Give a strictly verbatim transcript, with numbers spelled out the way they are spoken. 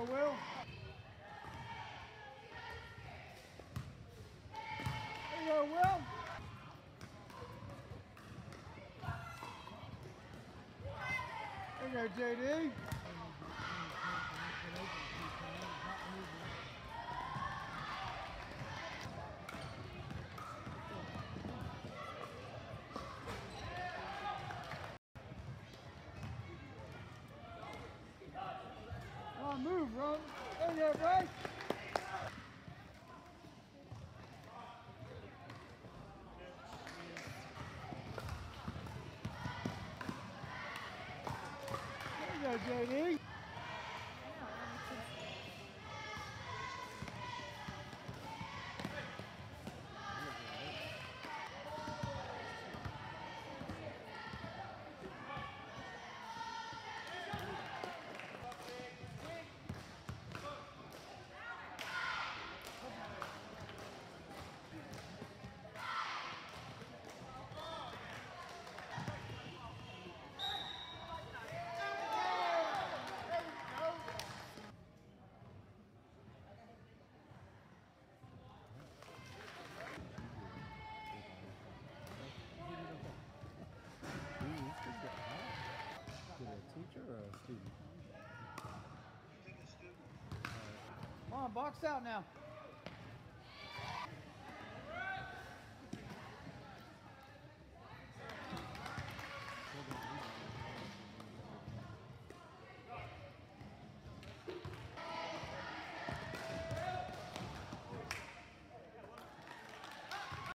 go, Will. There you go, Will. There you go, J D. Come on, move, run. There you go, Bryce. There you go, J D. Teacher or a student? Come on, box out now.